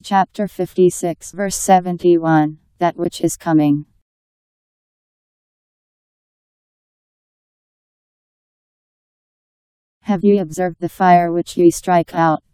Chapter 56 verse 71, that which is coming. Have ye observed the fire which ye strike out,